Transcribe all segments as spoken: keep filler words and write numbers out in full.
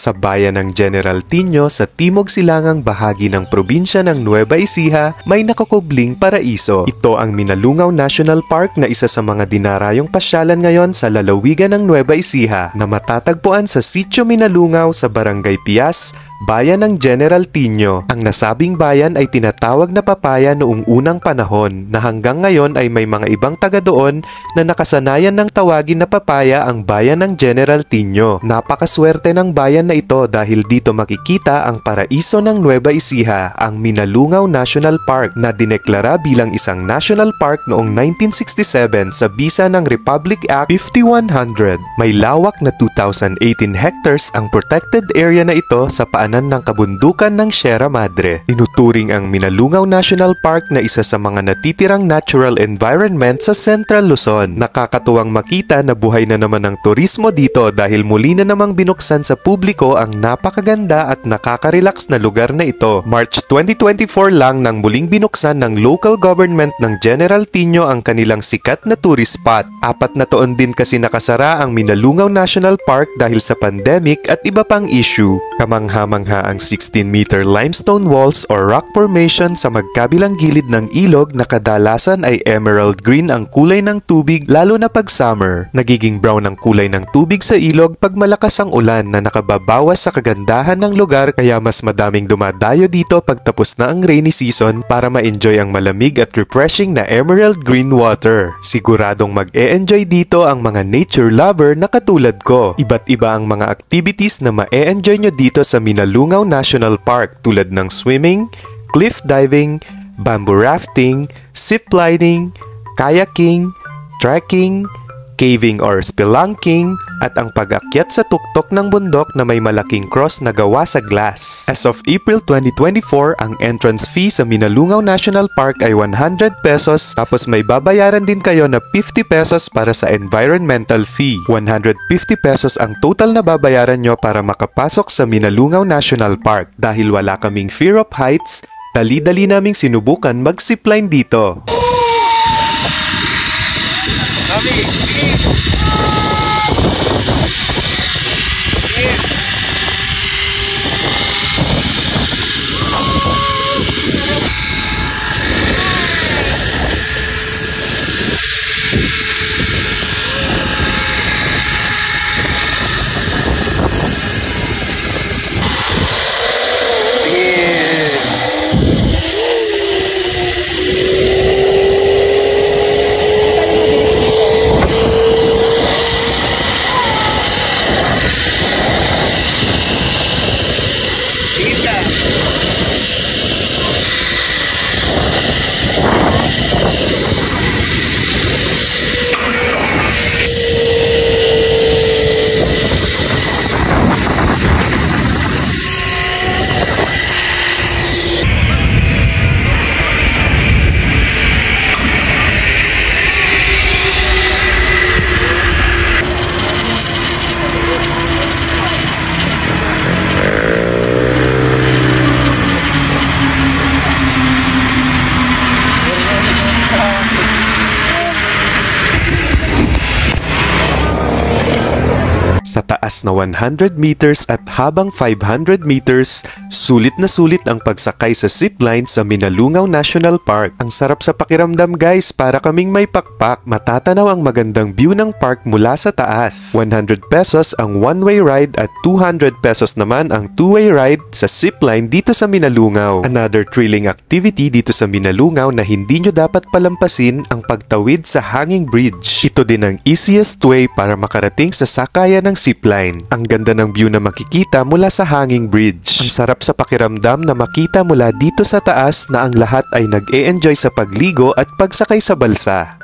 Sa bayan ng General Tino sa timog silangang bahagi ng probinsya ng Nueva Ecija, may nakakubling paraiso. Ito ang Minalungaw National Park na isa sa mga dinarayong pasyalan ngayon sa lalawigan ng Nueva Ecija na matatagpuan sa Sitio Minalungaw sa Barangay Pias, bayan ng General Tino. Ang nasabing bayan ay tinatawag na Papaya noong unang panahon na hanggang ngayon ay may mga ibang taga doon na nakasanayan ng tawagin na Papaya ang bayan ng General Tino. Napakaswerte ng bayan na ito dahil dito makikita ang paraiso ng Nueva Ecija, ang Minalungaw National Park na dineklara bilang isang national park noong nineteen sixty-seven sa bisa ng Republic Act fifty-one hundred. May lawak na two thousand eighteen hectares ang protected area na ito sa paanan ng kabundukan ng Sierra Madre. Inuturing ang Minalungaw National Park na isa sa mga natitirang natural environment sa Central Luzon. Nakakatuwang makita na buhay na naman ang turismo dito dahil muli na namang binuksan sa publiko ang napakaganda at nakaka-relax na lugar na ito. March twenty twenty-four lang nang muling binuksan ng local government ng General Tino ang kanilang sikat na tourist spot. Apat na taon din kasi nakasara ang Minalungaw National Park dahil sa pandemic at iba pang issue. Kamanghamang ang sixteen meter limestone walls or rock formation sa magkabilang gilid ng ilog na kadalasan ay emerald green ang kulay ng tubig lalo na pag summer. Nagiging brown ang kulay ng tubig sa ilog pag malakas ang ulan na nakababawas sa kagandahan ng lugar, kaya mas madaming dumadayo dito pagtapos na ang rainy season para ma-enjoy ang malamig at refreshing na emerald green water. Siguradong mag-e-enjoy dito ang mga nature lover na katulad ko. Iba't iba ang mga activities na ma-e-enjoy nyo dito sa Minalungaw Minalungaw National Park tulad ng swimming, cliff diving, bamboo rafting, ziplining, kayaking, trekking, caving or spelunking, at ang pag-akyat sa tuktok ng bundok na may malaking cross na gawa sa glass. As of April twenty twenty-four, ang entrance fee sa Minalungaw National Park ay one hundred pesos, tapos may babayaran din kayo na fifty pesos para sa environmental fee. one hundred fifty pesos ang total na babayaran nyo para makapasok sa Minalungaw National Park. Dahil wala kaming fear of heights, dali-dali naming sinubukan mag-zipline dito. Kami, Sa taas na one hundred meters at habang five hundred meters, sulit na sulit ang pagsakay sa zipline sa Minalungaw National Park. Ang sarap sa pakiramdam guys, para kaming may pakpak. Matatanaw ang magandang view ng park mula sa taas. one hundred pesos ang one-way ride at two hundred pesos naman ang two-way ride sa zipline dito sa Minalungaw. Another thrilling activity dito sa Minalungaw na hindi nyo dapat palampasin ang pagtawid sa hanging bridge. Ito din ang easiest way para makarating sa sakayan ng zipline. Ang ganda ng view na makikita mula sa hanging bridge. Ang sarap sa pakiramdam na makita mula dito sa taas na ang lahat ay nag-e-enjoy sa pagligo at pagsakay sa balsa.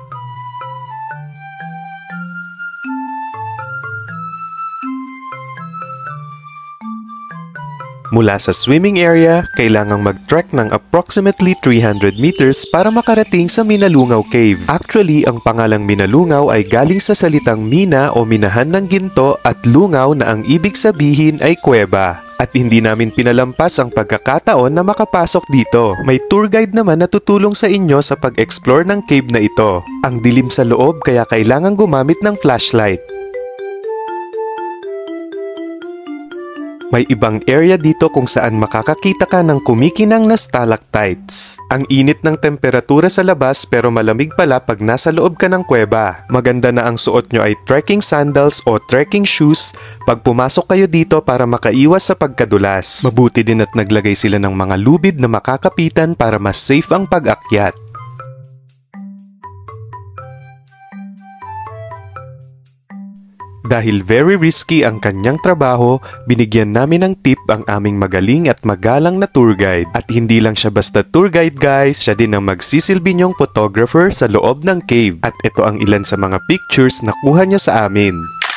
Mula sa swimming area, kailangang mag-trek ng approximately three hundred meters para makarating sa Minalungaw Cave. Actually, ang pangalang Minalungaw ay galing sa salitang mina o minahan ng ginto at lungaw na ang ibig sabihin ay kuweba. At hindi namin pinalampas ang pagkakataon na makapasok dito. May tour guide naman na tutulong sa inyo sa pag-explore ng cave na ito. Ang dilim sa loob kaya kailangang gumamit ng flashlight. May ibang area dito kung saan makakakita ka ng kumikinang na stalactites. Ang init ng temperatura sa labas pero malamig pala pag nasa loob ka ng kuweba. Maganda na ang suot nyo ay trekking sandals o trekking shoes pag pumasok kayo dito para makaiwas sa pagkadulas. Mabuti din at naglagay sila ng mga lubid na makakapitan para mas safe ang pag-akyat. Dahil very risky ang kanyang trabaho, binigyan namin ng tip ang aming magaling at magalang na tour guide. At hindi lang siya basta tour guide guys, siya din ang magsisilbi niyong photographer sa loob ng cave. At ito ang ilan sa mga pictures na kuha niya sa amin.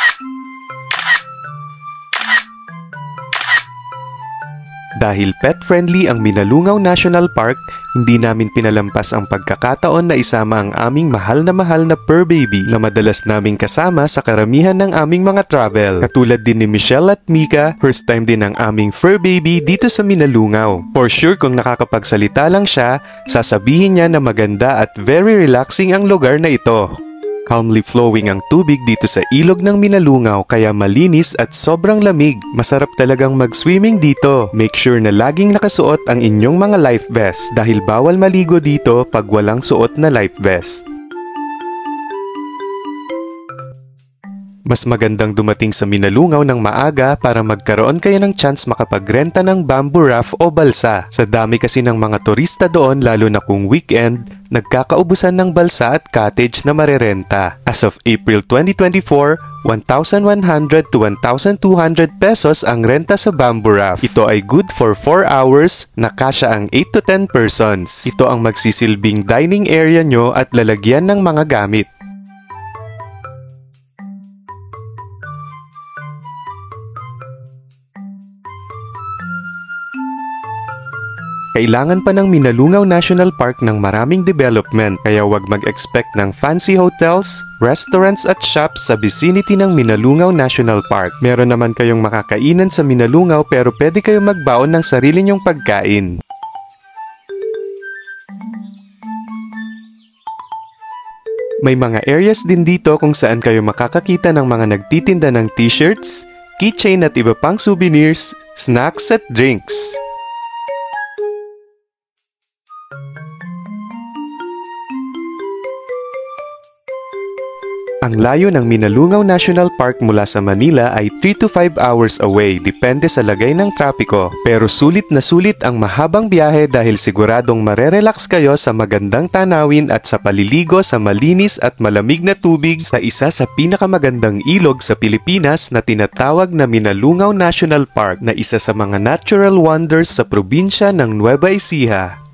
Dahil pet-friendly ang Minalungaw National Park, hindi namin pinalampas ang pagkakataon na isama ang aming mahal na mahal na fur baby na madalas naming kasama sa karamihan ng aming mga travel. Katulad din ni Michelle at Mika, first time din ang aming fur baby dito sa Minalungaw. For sure kung nakakapagsalita lang siya, sasabihin niya na maganda at very relaxing ang lugar na ito. Calmly flowing ang tubig dito sa ilog ng Minalungaw kaya malinis at sobrang lamig. Masarap talagang mag-swimming dito. Make sure na laging nakasuot ang inyong mga life vest dahil bawal maligo dito pag walang suot na life vest. Mas magandang dumating sa Minalungaw ng maaga para magkaroon kayo ng chance makapagrenta ng bamboo raft o balsa. Sa dami kasi ng mga turista doon lalo na kung weekend, nagkakaubusan ng balsa at cottage na marerenta. As of April twenty twenty-four, one thousand one hundred to one thousand two hundred pesos ang renta sa bamboo raft. Ito ay good for four hours na kasya ang eight to ten persons. Ito ang magsisilbing dining area nyo at lalagyan ng mga gamit. Kailangan pa ng Minalungaw National Park ng maraming development kaya huwag mag-expect ng fancy hotels, restaurants at shops sa vicinity ng Minalungaw National Park. Meron naman kayong makakainan sa Minalungaw pero pwede kayong magbaon ng sarili nyong pagkain. May mga areas din dito kung saan kayo makakakita ng mga nagtitinda ng t-shirts, keychain at iba pang souvenirs, snacks at drinks. Ang layo ng Minalungaw National Park mula sa Manila ay three to five hours away, depende sa lagay ng trapiko. Pero sulit na sulit ang mahabang biyahe dahil siguradong marerelax kayo sa magandang tanawin at sa paliligo sa malinis at malamig na tubig sa isa sa pinakamagandang ilog sa Pilipinas na tinatawag na Minalungaw National Park na isa sa mga natural wonders sa probinsya ng Nueva Ecija.